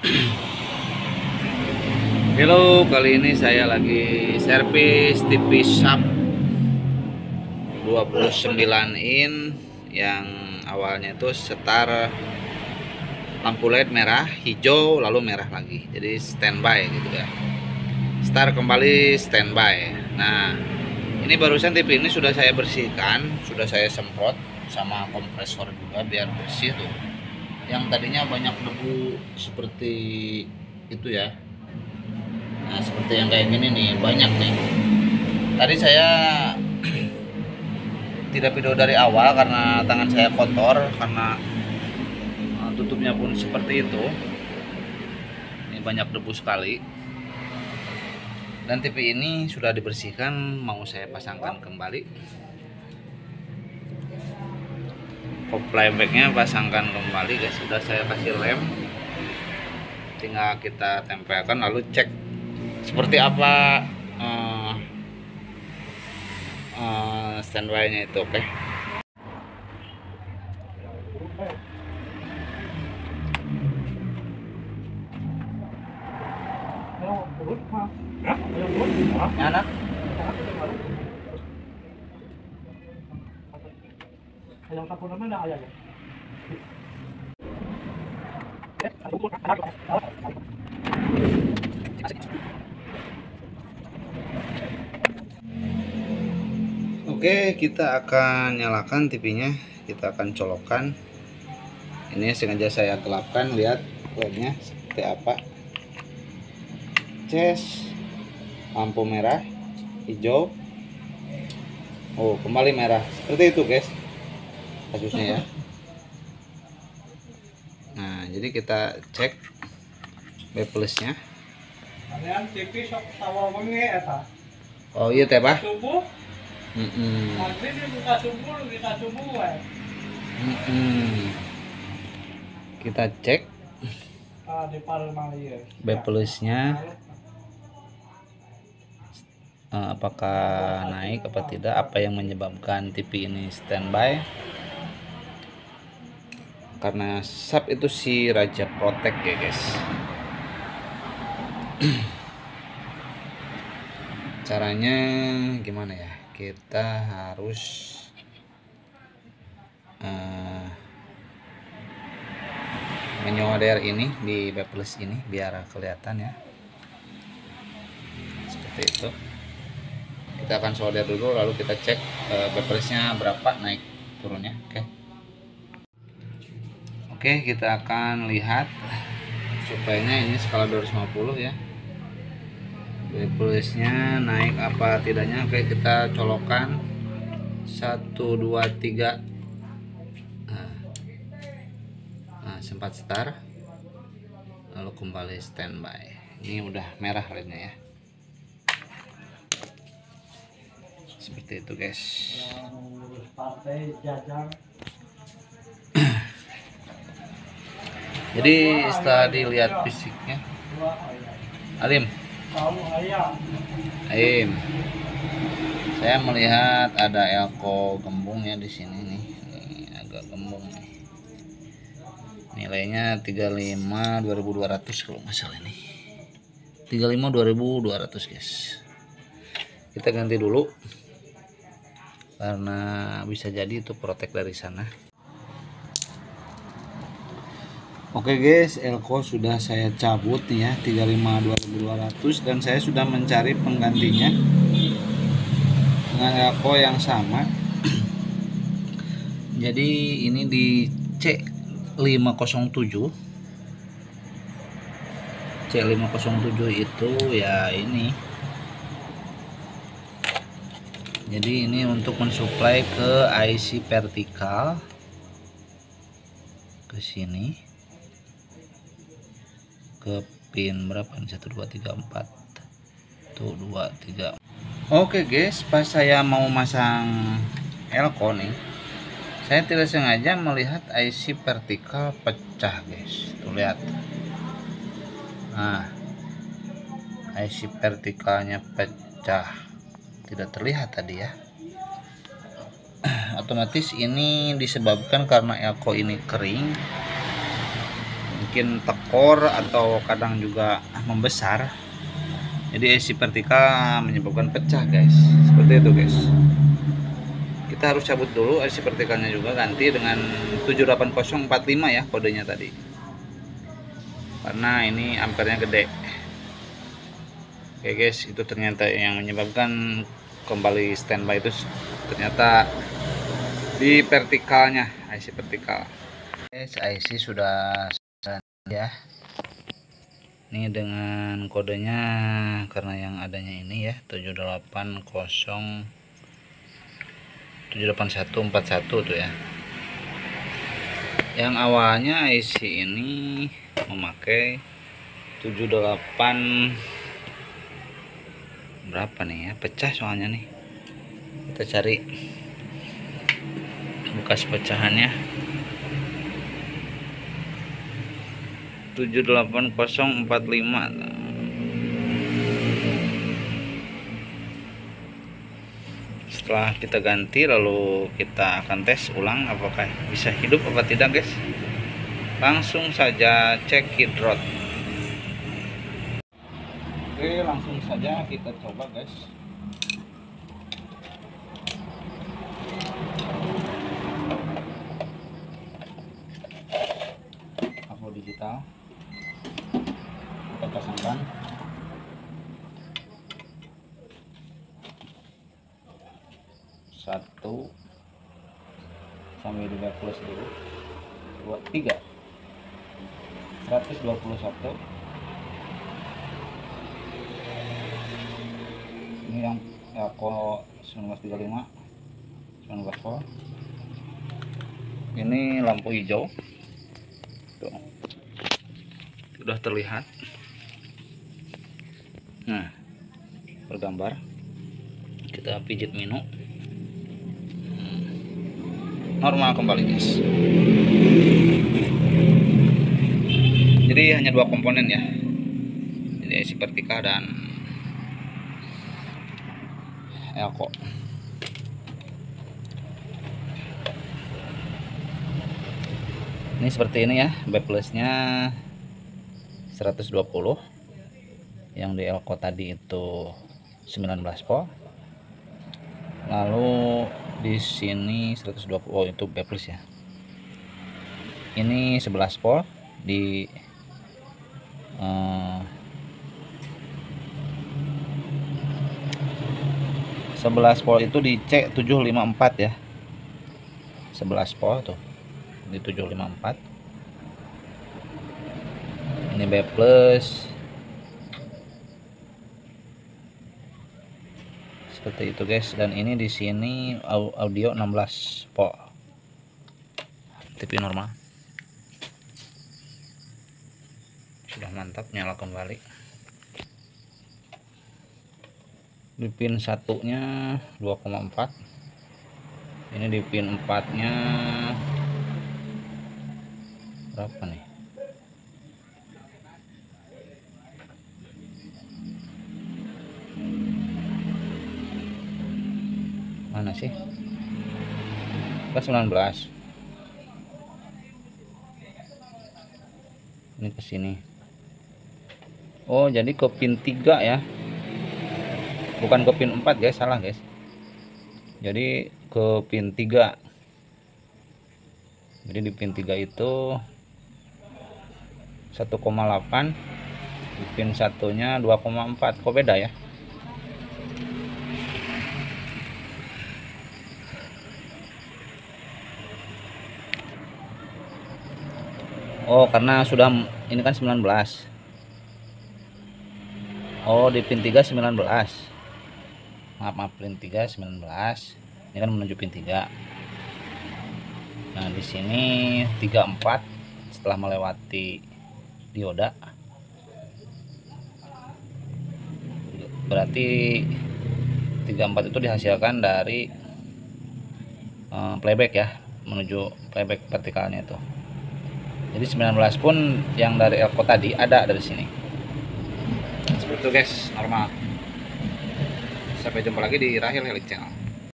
Halo, kali ini saya lagi servis TV Sharp 29 in yang awalnya itu setar lampu LED merah, hijau, lalu merah lagi. Jadi standby gitu ya. Start kembali standby. Nah, ini barusan TV ini sudah saya bersihkan, sudah saya semprot sama kompresor juga biar bersih tuh. Yang tadinya banyak debu seperti itu ya. Nah, seperti yang kayak gini nih, banyak nih. Tadi saya tidak video dari awal karena tangan saya kotor, karena tutupnya pun seperti itu. Ini banyak debu sekali. Dan TV ini sudah dibersihkan, mau saya pasangkan kembali. Kop playbacknya pasangkan kembali guys, sudah saya kasih rem. Tinggal kita tempelkan lalu cek seperti apa standby-nya itu. Oke. Anak yang kapur naman na kaya Oke, kita akan nyalakan TV-nya, kita akan colokkan. Ini sengaja saya gelapkan, lihat LED-nya seperti apa. Ces, lampu merah, hijau. Oh, kembali merah. Seperti itu, guys. Kasusnya ya. Nah, jadi kita cek B plusnya. Ayan, TV sok sawa wengi eta. Oh iya teh, Pak. Subuh, Mm-mm. maghrib buka subuh, kita subuh wae. Kita cek Di Palmali. B plusnya apakah naik apa tidak, apa yang menyebabkan TV ini standby. Karena sub itu si Raja Protect ya guys. Caranya gimana ya, kita harus menyoder ini di B plus ini biar kelihatan ya, seperti itu. Kita akan solder dulu lalu kita cek B plusnya berapa naik turunnya. Oke, kita akan lihat suplainya ini skala 250 ya. B plusnya naik apa tidaknya. Oke, kita colokkan 1 2 3. Nah, sempat start lalu kembali standby. Ini udah merah LED-nya ya. Seperti itu guys. Partai jajang. Jadi setelah dilihat fisiknya, Alim, saya melihat ada elko gembungnya di sini nih. Nih agak gembung nih. Nilainya 35 2200 kalau nggak salah nih. 35 2200 guys. Kita ganti dulu karena bisa jadi itu protek dari sana. Oke guys, elko sudah saya cabut nih ya, 35 2200, dan saya sudah mencari penggantinya dengan elko yang sama. Jadi ini di C507 itu ya ini. Jadi ini untuk mensuplai ke IC vertikal ke sini, ke pin berapa ini, 1 2 3 4 tuh 2 3. Oke guys, pas saya mau masang elko nih, saya tidak sengaja melihat IC vertikal pecah guys. Tuh lihat, nah IC vertikalnya pecah, tidak terlihat tadi ya. Otomatis ini disebabkan karena elko ini kering, bikin tekor atau kadang juga membesar. Jadi IC vertikal menyebabkan pecah guys, seperti itu guys. Kita harus cabut dulu IC vertikalnya juga, ganti dengan 78045 ya kodenya tadi, karena ini ampernya gede. Oke guys, itu ternyata yang menyebabkan kembali standby itu ternyata di vertikalnya, IC vertikal. Guys, IC sudah ya. Ini dengan kodenya, karena yang adanya ini ya 78141 tuh ya. Yang awalnya IC ini memakai 78 berapa nih ya, pecah soalnya nih. Kita cari bekas pecahannya. 78045. Setelah kita ganti, lalu kita akan tes ulang apakah bisa hidup apa tidak guys. Langsung saja cekid rod. Oke, langsung saja kita coba guys. Afo digital kita pasangkan. Satu sampai 30 dulu. 2, 3 121. Ini yang Elko 1935 19 volt. Ini lampu hijau tuh, sudah terlihat. Nah, bergambar. Kita pijit minu, normal kembali guys. Jadi hanya dua komponen ya, jadi IC vertikal dan Elko. Ini seperti ini ya, B plusnya 120, yang di Elko tadi itu 19 volt. Lalu di sini 120, oh itu B plus ya. Ini 11 volt di 11 volt itu di C754 ya. 11 volt tuh di 754. Ini B plus. Seperti itu guys, dan ini di sini audio 16 volt. TV normal. Sudah mantap, nyala kembali. Di pin satunya 2,4. Ini di pin 4-nya berapa nih? Mana sih? Ke 19. Ini ke sini. Oh, jadi ke pin 3 ya. Bukan ke pin 4 guys, salah guys. Jadi ke pin 3. Jadi di pin 3 itu 1,8, di pin satunya 2,4. Kok beda ya? Oh, karena sudah ini kan 19. Oh, di pin 3 19. Maaf, pin 3 19. Ini kan menuju pin 3. Nah, di sini 34 setelah melewati dioda. Berarti 34 itu dihasilkan dari playback ya, menuju playback vertikalnya itu. Jadi 19 pun yang dari Elko tadi ada dari sini. Seperti itu guys, normal. Sampai jumpa lagi di Rahel Helik Channel.